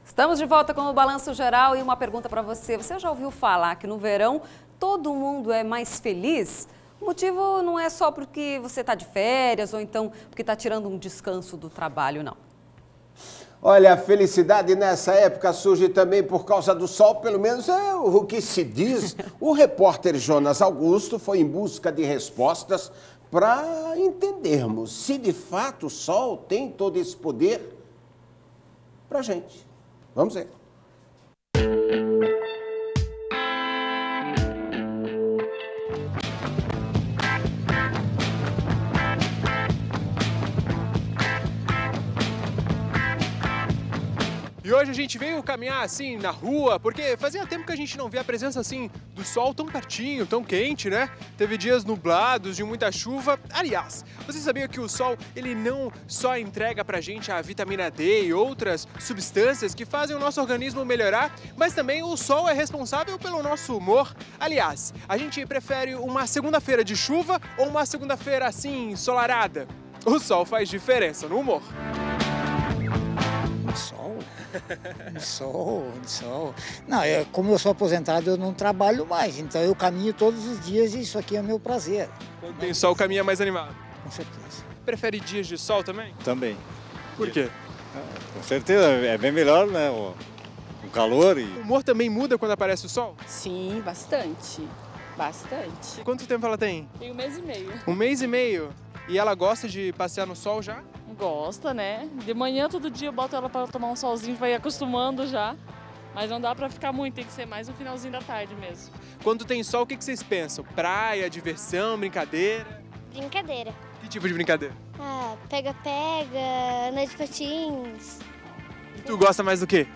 Estamos de volta com o Balanço Geral e uma pergunta para você. Você já ouviu falar que no verão todo mundo é mais feliz? O motivo não é só porque você está de férias ou então porque está tirando um descanso do trabalho, não. Olha, a felicidade nessa época surge também por causa do sol, pelo menos é o que se diz. O repórter Jonas Augusto foi em busca de respostas para entendermos se de fato o sol tem todo esse poder para a gente. Vamos ver. E hoje a gente veio caminhar assim na rua, porque fazia tempo que a gente não via a presença assim do sol tão pertinho, tão quente, né? Teve dias nublados, de muita chuva. Aliás, você sabia que o sol, ele não só entrega pra gente a vitamina D e outras substâncias que fazem o nosso organismo melhorar, mas também o sol é responsável pelo nosso humor. Aliás, a gente prefere uma segunda-feira de chuva ou uma segunda-feira assim ensolarada? O sol faz diferença no humor. Sol. Não, como eu sou aposentado, eu não trabalho mais, então eu caminho todos os dias e isso aqui é meu prazer. Quando tem sol, caminha mais animado. Com certeza. Prefere dias de sol também? Também. Por quê? Com certeza, é bem melhor, né? O calor e... O humor também muda quando aparece o sol? Sim, bastante. Bastante. Quanto tempo ela tem? Tem 1 mês e meio. 1 mês e meio? E ela gosta de passear no sol já? Gosta, né? De manhã, todo dia, eu boto ela para tomar um solzinho, vai acostumando já. Mas não dá para ficar muito, tem que ser mais no finalzinho da tarde mesmo. Quando tem sol, o que vocês pensam? Praia, diversão, brincadeira? Brincadeira. Que tipo de brincadeira? Ah, pega-pega, andar de patins. E tu gosta mais do quê?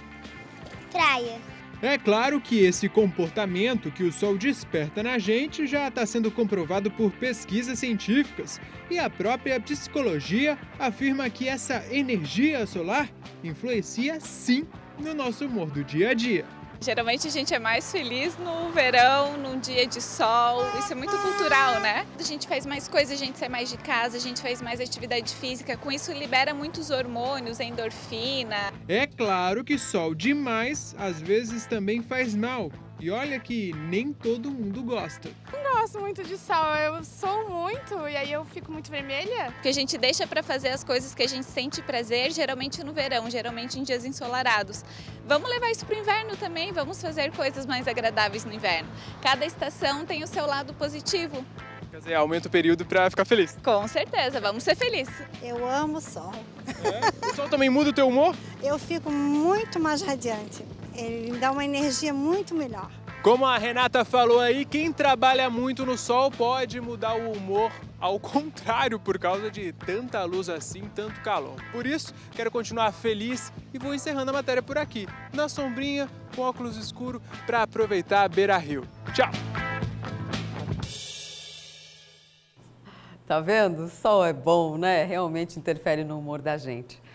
Praia. É claro que esse comportamento que o sol desperta na gente já está sendo comprovado por pesquisas científicas e a própria psicologia afirma que essa energia solar influencia sim no nosso humor do dia a dia. Geralmente a gente é mais feliz no verão, num dia de sol, isso é muito cultural, né? A gente faz mais coisas, a gente sai mais de casa, a gente faz mais atividade física, com isso libera muitos hormônios, endorfina. É claro que sol demais às vezes também faz mal. E olha que nem todo mundo gosta. Não gosto muito de sol, eu sou muito e aí eu fico muito vermelha. Porque a gente deixa para fazer as coisas que a gente sente prazer, geralmente no verão, geralmente em dias ensolarados. Vamos levar isso para o inverno também, vamos fazer coisas mais agradáveis no inverno. Cada estação tem o seu lado positivo. Quer dizer, aumenta o período para ficar feliz. Com certeza, vamos ser felizes. Eu amo o sol. O sol também muda o teu humor? Eu fico muito mais radiante. Ele me dá uma energia muito melhor. Como a Renata falou aí, quem trabalha muito no sol pode mudar o humor ao contrário por causa de tanta luz assim, tanto calor. Por isso, quero continuar feliz e vou encerrando a matéria por aqui, na sombrinha, com óculos escuros, para aproveitar a beira-rio. Tchau! Tá vendo? O sol é bom, né? Realmente interfere no humor da gente.